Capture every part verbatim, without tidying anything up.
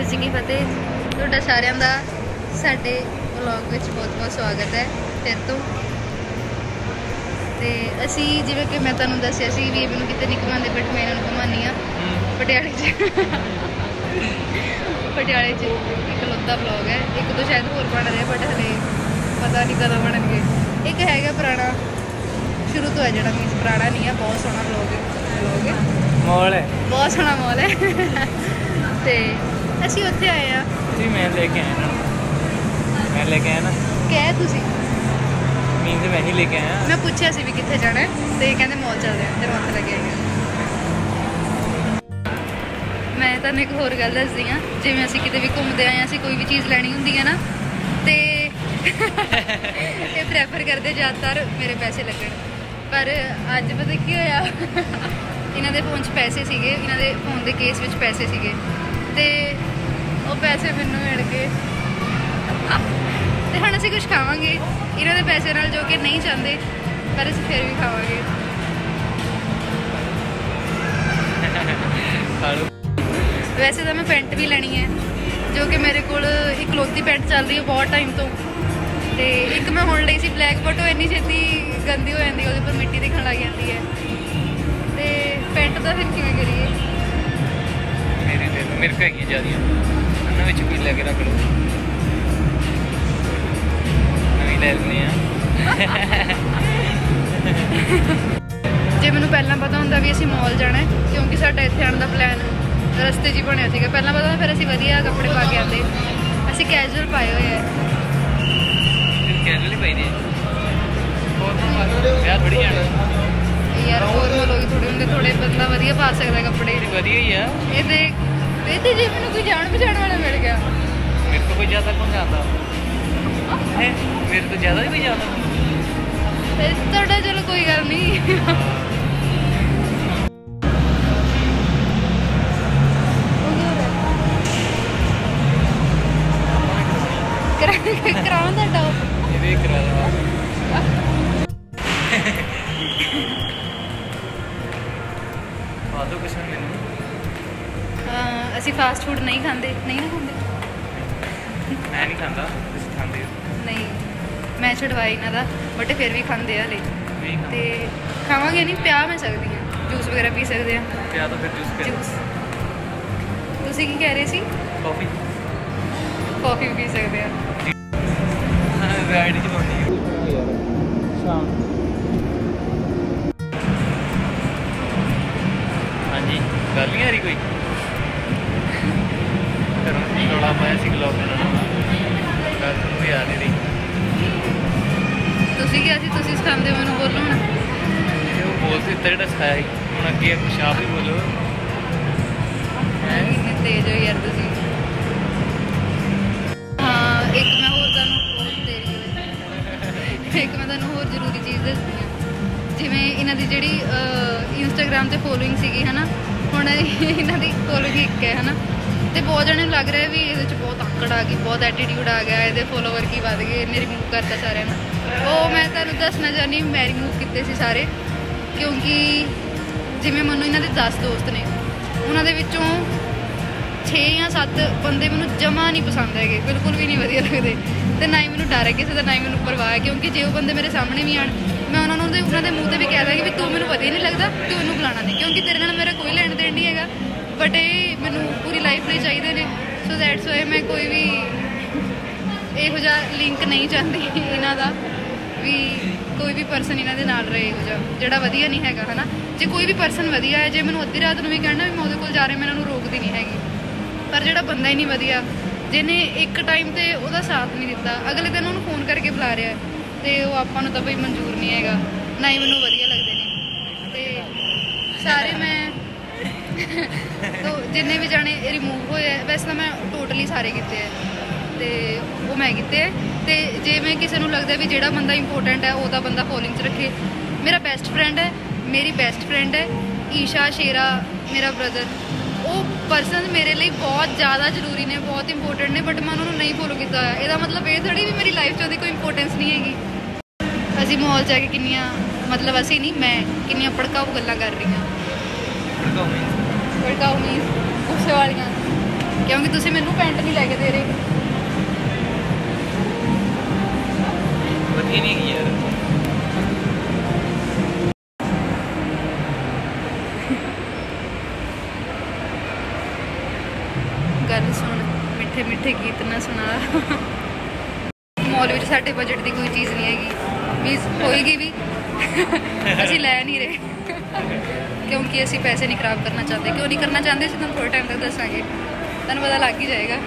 वाहेगुरू जी की फतेह। तुहाडा सारिआं दा साडे व्लॉग विच बहुत बहुत स्वागत है फिर तो। ते असी जिवें कि मैं तुहानूं दस्सिआ सी भी मैनूं किते नहीं घुमांदे, बट मैं इन्हां नूं घुमानी आ पटियाले च। पटियाले च इकलौता व्लॉग है, एक तो शायद होर बन रहा बट हले पता नहीं कदों बनणगे। एक हैगा पुराना शुरू तो है जिहड़ा मीनस पुराना नहीं है, बहुत सोहना व्लॉग व्लॉग है, मॉल है, बहुत सोहना मॉल है। ते ਅਸੀਂ ਉੱਥੇ ਆਏ ਆ ਜੀ। ਮੈਂ ਲੈ ਕੇ ਆਇਆ ਨਾ, ਮੈਂ ਲੈ ਕੇ ਆਇਆ ਨਾ ਕਹਿ ਤੁਸੀਂ ਮੀਨ ਤੇ ਮੈਂ ਹੀ ਲੈ ਕੇ ਆਇਆ। ਮੈਂ ਪੁੱਛਿਆ ਸੀ ਵੀ ਕਿੱਥੇ ਜਾਣਾ ਤੇ ਕਹਿੰਦੇ ਮੌਲ ਚੱਲਦੇ ਆ, ਤੇ ਮੈਂ ਉੱਥੇ ਲੱਗੇ ਆਏ। ਮੈਂ ਤੁਹਾਨੂੰ ਇੱਕ ਹੋਰ ਗੱਲ ਦੱਸਦੀ ਹਾਂ, ਜਿਵੇਂ ਅਸੀਂ ਕਿਤੇ ਵੀ ਘੁੰਮਦੇ ਆਏ, ਅਸੀਂ ਕੋਈ ਵੀ ਚੀਜ਼ ਲੈਣੀ ਹੁੰਦੀ ਹੈ ਨਾ ਤੇ ਇਹ ਪ੍ਰੈਫਰ ਕਰਦੇ ਜ਼ਿਆਦਾਤਰ ਮੇਰੇ ਪੈਸੇ ਲੱਗਣ। ਪਰ ਅੱਜ ਪਤਾ ਕੀ ਹੋਇਆ, ਇਹਨਾਂ ਦੇ ਫੋਨ 'ਚ ਪੈਸੇ ਸੀਗੇ, ਇਹਨਾਂ ਦੇ ਫੋਨ ਦੇ ਕੇਸ ਵਿੱਚ ਪੈਸੇ ਸੀਗੇ ਤੇ ਉਹ ਪੈਸੇ ਮੈਨੂੰ ਮਿਲ ਗਏ। ਤੇ ਹੁਣ ਅਸੀਂ ਕੁਝ ਖਾਵਾਂਗੇ ਇਹਨਾਂ ਦੇ ਪੈਸੇ ਨਾਲ, ਜੋ ਕਿ ਨਹੀਂ ਚਾਹੁੰਦੇ ਪਰ ਅਸੀਂ ਫਿਰ ਵੀ ਖਾਵਾਂਗੇ। ਵੈਸੇ ਤਾਂ ਮੈਂ ਪੈਂਟ ਵੀ ਲੈਣੀ ਹੈ, ਜੋ ਕਿ ਮੇਰੇ ਕੋਲ ਇਕਲੌਤੀ ਪੈਂਟ ਚੱਲ ਰਹੀ ਹੈ ਬਹੁਤ ਟਾਈਮ ਤੋਂ। ਤੇ ਇੱਕ ਮੈਂ ਹੁਣ ਲਈ ਸੀ ਬਲੈਕ, ਬਟ ਉਹ ਇੰਨੀ ਛੇਤੀ ਗੰਦੀ ਹੋ ਜਾਂਦੀ, ਉਹਦੇ ਉੱਪਰ ਮਿੱਟੀ ਦਿਖਣ ਲੱਗ ਜਾਂਦੀ ਹੈ। ਤੇ ਪੈਂਟ ਤਾਂ ਫਿਰ ਕਿਵੇਂ ਕਰੀਏ? मेरी ले लो, मेरे को हैगी ज़्यादा नवी चुकी लैके रख लो, नवी ले लेने जे मैनू पहला पता होंदा भी असीं मॉल जाना है, क्योंकि साडा इत्थे आने दा प्लान रस्ते 'च ही बनिया सीगा। पहला पता फिर असीं वधिया कपड़े पा के आते, असीं कैजुअल पाए हुए है। कैजुअल ही पाई दे ब्याह थोड़ी जाना यार, फॉर्मल हो गए थोड़े होंगे, थोड़े बंदा वधिया पा सकता कपड़े, वधिया ही है ये। देख ये जे मैनूं कोई जान पहचान वाला मिल गया, मेरे को कोई ज़्यादा कौन जानता है, मेरे तो ज़्यादा ही कोई जानता तुहाडा। चलो कोई गल नहीं। कराओ तुहाडा ये करा दो। ਅਸੀਂ ਫਾਸਟ ਫੂਡ ਨਹੀਂ ਖਾਂਦੇ, ਨਹੀਂ ਨਾ ਖਾਂਦੇ, ਮੈਂ ਨਹੀਂ ਖਾਂਦਾ, ਤੁਸੀਂ ਖਾਂਦੇ ਹੋ? ਨਹੀਂ, ਮੈਂ ਛੁਡਵਾਈ ਇਹਨਾਂ ਦਾ, ਬਟ ਫਿਰ ਵੀ ਖਾਂਦੇ ਆ ਹਲੇ। ਤੇ ਖਾਵਾਂਗੇ ਨਹੀਂ, ਪਿਆ ਮੈਂ ਸਕਦੀ ਹਾਂ, ਜੂਸ ਵਗੈਰਾ ਪੀ ਸਕਦੇ ਹਾਂ। ਪਿਆ ਤਾਂ ਫਿਰ ਜੂਸ ਜੂਸ ਤੁਸੀਂ ਕੀ ਕਹਿ ਰਹੇ ਸੀ? ਕਾਫੀ ਕਾਫੀ ਵੀ ਪੀ ਸਕਦੇ ਆ। ਰਾਈਡ 'ਚ ਪਾਉਣੀ ਯਾਰ ਸ਼ਾਮ। ਹਾਂਜੀ ਗੱਲ ਨਹੀਂ ਆ ਰਹੀ ਕੋਈ ਰੌਲਾ ਪਾਇਆ ਸੀ ਗਲੋਬ ਨਾਲ, ਗੱਲ ਕੋਈ ਆ ਨਹੀਂ ਰਹੀ। ਤੁਸੀਂ ਕਿਹਾ ਸੀ ਤੁਸੀਂ ਸਿਖਾਉਂਦੇ ਮੈਨੂੰ, ਬੋਲੋ ਹੁਣ। ਉਹ ਬੋਲ ਦਿੱਤਾ ਜਿਹੜਾ ਸਿਖਾਇਆ ਸੀ, ਹੁਣ ਅੱਗੇ ਕੁਛ ਆਪ ਹੀ ਬੋਲੋ। ਕਿੰਨੇ ਤੇਜ਼ ਹੋ ਯਾਰ ਤੁਸੀਂ। ਹਾਂ ਇੱਕ ਮੈਂ ਹੋਰ ਤੁਹਾਨੂੰ ਬਹੁਤ ਤੇਰੀ ਹੋਈ ਇੱਕ ਮੈਂ ਤੁਹਾਨੂੰ ਹੋਰ ਜ਼ਰੂਰੀ ਚੀਜ਼ ਦੱਸਦੀ ਹਾਂ। ਜਿਵੇਂ ਇਹਨਾਂ ਦੀ ਜਿਹੜੀ ਇੰਸਟਾਗ੍ਰਾਮ 'ਤੇ ਫੋਲੋਇੰਗ ਸੀਗੀ ਹੈ ਨਾ, ਹੁਣ ਇਹਨਾਂ ਦੀ ਫੋਲੋਇੰਗ ਇੱਕ ਹੈ ਹੈ ਨਾ, ਤੇ ਬਹੁਤ ਜਣੇ ਨੂੰ ਲੱਗ ਰਿਹਾ ਵੀ ਇਹਦੇ 'ਚ ਬਹੁਤ ਆਕੜ ਆ ਗਈ, ਬਹੁਤ ਐਟੀਟਿਊਡ ਆ ਗਿਆ, ਇਹਦੇ ਫੋਲੋਵਰ ਕੀ ਵੱਧ ਗਏ, ਇਹਨੇ ਰਿਮੂਵ ਕਰਤਾ ਸਾਰਿਆਂ ਨੂੰ। ਉਹ ਮੈਂ ਤੁਹਾਨੂੰ ਦੱਸਣਾ ਚਾਹੁੰਦੀ, ਮੈਂ ਰਿਮੂਵ ਕੀਤੇ ਸੀ ਸਾਰੇ, ਕਿਉਂਕਿ ਜਿਵੇਂ ਮੈਨੂੰ ਇਹਨਾਂ ਦੇ ਦਸ ਦੋਸਤ ਨੇ, ਉਹਨਾਂ ਦੇ ਵਿੱਚੋਂ ਛੇ ਜਾਂ ਸੱਤ ਬੰਦੇ ਮੈਨੂੰ ਜਮਾ ਨਹੀਂ ਪਸੰਦ ਹੈਗੇ, ਬਿਲਕੁਲ ਵੀ ਨਹੀਂ ਵਧੀਆ ਲੱਗਦੇ। ਤੇ ਨਾ ਹੀ ਮੈਨੂੰ ਡਰ ਹੈ ਕਿਸੇ ਦਾ, ਨਾ ਹੀ ਮੈਨੂੰ ਪਰਵਾਹ ਹੈ, ਕਿਉਂਕਿ ਜੇ ਉਹ ਬੰਦੇ ਮੇਰੇ ਸਾਹਮਣੇ ਵੀ ਆਣ, ਮੈਂ ਉਹਨਾਂ ਨੂੰ ਉਹਨਾਂ ਦੇ ਮੂੰਹ 'ਤੇ ਵੀ ਕਹਿ ਦਾਂਗੀ ਵੀ ਤੂੰ ਮੈਨੂੰ ਵਧੀਆ ਨਹੀਂ ਲੱਗਦਾ, ਤੂੰ ਇਹਨੂੰ ਬੁਲਾਉਣਾ ਨਹੀਂ, ਕਿਉਂਕਿ ਤੇਰੇ ਨਾਲ ਮੇਰਾ ਕੋਈ ਲੈਣ ਦੇਣ ਨਹੀਂ ਹੈਗਾ, ਬਟ ਇਹ ਮੈਨੂੰ ਪੂਰੀ ਲਾਈਫ ਲਈ ਚਾਹੀਦੇ ਨੇ। ਸੋ ਦੈਟਸ ਵਾਈ ਮੈਂ ਕੋਈ ਵੀ ਇਹੋ ਜਿਹਾ ਲਿੰਕ ਨਹੀਂ ਚਾਹੁੰਦੀ ਇਹਨਾਂ ਦਾ, ਵੀ ਕੋਈ ਵੀ ਪਰਸਨ ਇਹਨਾਂ ਦੇ ਨਾਲ ਰਹੇ ਇਹੋ ਜਿਹਾ ਜਿਹੜਾ ਵਧੀਆ ਨਹੀਂ ਹੈਗਾ, ਹੈ ਨਾ। ਜੇ ਕੋਈ ਵੀ ਪਰਸਨ ਵਧੀਆ ਹੈ, ਜੇ ਮੈਨੂੰ ਅੱਧੀ ਰਾਤ ਨੂੰ ਵੀ ਕਹਿਣਾ ਵੀ ਮੈਂ ਉਹਦੇ ਕੋਲ ਜਾ ਰਹੀ, ਮੈਂ ਇਹਨਾਂ ਨੂੰ ਰੋਕਦੀ ਨਹੀਂ ਹੈਗੀ। ਪਰ ਜਿਹੜਾ ਬੰਦਾ ਹੀ ਨਹੀਂ ਵਧੀਆ, ਜਿਹਨੇ ਇੱਕ ਟਾਈਮ 'ਤੇ ਉਹਦਾ ਸਾਥ ਨਹੀਂ ਦਿੱਤਾ, ਅਗਲੇ ਦਿਨ ਉਹਨੂੰ ਫੋਨ ਕਰਕੇ ਬੁਲਾ ਰਿਹਾ, ਤੇ ਉਹ ਆਪਾਂ ਨੂੰ ਤਾਂ ਬਈ ਮਨਜ਼ੂਰ ਨਹੀਂ ਹੈਗਾ, ਨਾ ਹੀ ਮੈਨੂੰ ਵਧੀਆ ਲੱਗਦੇ ਨੇ। ਤੇ ਸਾਰੇ ਮੈਂ ਤੋ ਜਿੰਨੇ ਵੀ ਜਾਣੇ ਰਿਮੂਵ ਹੋਏ, ਵੈਸੇ ਤਾਂ ਮੈਂ ਟੋਟਲੀ ਸਾਰੇ ਕੀਤੇ ਹੈ, ਤੇ ਉਹ ਮੈਂ ਕੀਤੇ ਹੈ। ਤੇ ਜੇ ਮੈਂ ਕਿਸੇ ਨੂੰ ਲੱਗਦਾ ਵੀ ਜਿਹੜਾ ਬੰਦਾ ਇੰਪੋਰਟੈਂਟ ਹੈ ਉਹਦਾ ਬੰਦਾ ਫੋਲੋਇੰਗ 'ਚ ਰੱਖੇ, ਮੇਰਾ ਬੈਸਟ ਫਰੈਂਡ ਹੈ, ਮੇਰੀ ਬੈਸਟ ਫਰੈਂਡ ਹੈ ਈਸ਼ਾ ਸ਼ੇਰਾ, ਮੇਰਾ ਬ੍ਰਦਰ, ਉਹ ਪਰਸਨ ਮੇਰੇ ਲਈ ਬਹੁਤ ਜ਼ਿਆਦਾ ਜ਼ਰੂਰੀ ਨੇ, ਬਹੁਤ ਇੰਪੋਰਟੈਂਟ ਨੇ, ਬਟ ਮੈਂ ਉਹਨਾਂ ਨੂੰ ਨਹੀਂ ਫੋਲੋ ਕੀਤਾ ਹੋਇਆ। ਇਹਦਾ ਮਤਲਬ ਇਹ ਥੋੜ੍ਹੀ ਵੀ ਮੇਰੀ ਲਾਈਫ 'ਚ ਉਹਦੀ ਕੋਈ ਇੰਪੋਰਟੈਂਸ ਨਹੀਂ ਹੈਗੀ। ਅਸੀਂ ਮਾਹੌਲ 'ਚ ਆ ਕੇ ਕਿੰਨੀਆਂ, ਮਤਲਬ ਅਸੀਂ ਨਹੀਂ, ਮੈਂ ਕਿੰਨੀਆਂ ਭੜਕਾਊ ਗੱਲਾਂ ਕਰ ਰਹੀ ਹਾਂ। ਭੜਕਾਊ ਮੀਨਸ ਭੜਕਾਊ ਮੀਨਸ ਗੁੱਸੇ ਵਾਲੀਆਂ क्योंकि तुसीं मैनू पैंट नहीं लैके दे रहे। ਵਧੀਆ ਨਹੀਂ ਹੈਗੀ ਯਾਰ। गल सुन, मिठे मिठे गीत ना सुना। मॉल में साढ़े बजट की कोई चीज़ नहीं हैगी, मीनस होएगी भी असी लै नहीं रहे क्योंकि असी पैसे नहीं खराब करना चाहते। क्यों नहीं करना चाहते असीं तुहानूं थोड़े टाइम तक दसांगे, तुहानूं पता लग ही जाएगा।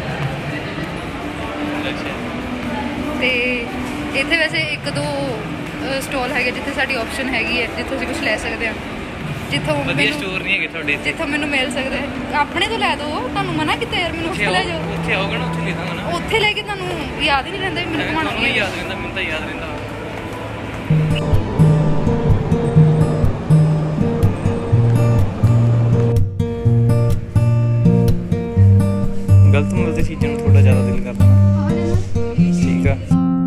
तो इत्थे वैसे एक दो स्टॉल है जिथे साडी ऑप्शन हैगी है, जिथों असीं कुछ लै सकते हैं, जिथों ਵਧੀਆ ਸਟੋਰ ਨਹੀਂ ਹੈਗੇ ਤੁਹਾਡੇ ਇੱਥੇ, जिथों मैनूं मिल सकदा है। अपने तो लै दो, तुहानूं मना कित्ता यार, मैनूं उत्थे लै जाओ। ਉੱਥੇ ਆਓਗੇ ਨਾ ਉੱਥੇ ਲੈ ਦਾਂਗਾ ਨਾ। उत्थे लैके तुहानूं याद ही नहीं रहिंदा मैनूं घुमाउणा ਤੁਹਾਨੂੰ ਨਹੀਂ ਯਾਦ ਰਹਿੰਦਾ, ਮੈਨੂੰ ਤਾਂ ਯਾਦ ਰਹਿੰਦਾ। ਗਲਤ ਮਿਲਦੀ ਚੀਜ਼ਾਂ ਨੂੰ ਥੋੜਾ ਜ਼ਿਆਦਾ ਦਿਲ ਕਰਦਾ ਨਾ। ਠੀਕ ਆ।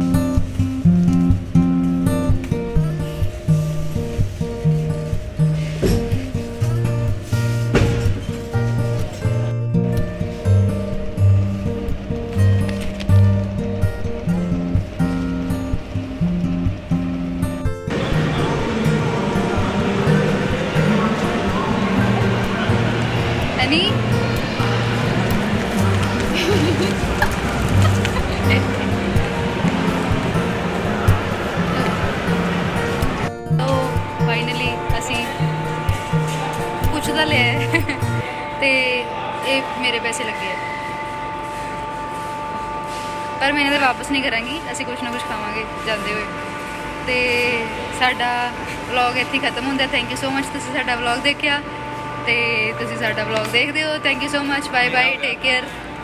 Any? तो फाइनली असी कुछ तो लिया ते ये मेरे पैसे लगे है, पर मैं इन्हें वापस नहीं करांगी। असी कुछ ना कुछ खावांगे जाते हुए। तो साडा व्लॉग इत्थे खत्म होंदा। थैंक यू सो मच तुसीं साडा व्लॉग देखिया ते तुसीं साडा व्लॉग देखदे हो। Thank you so much. Bye bye, take care.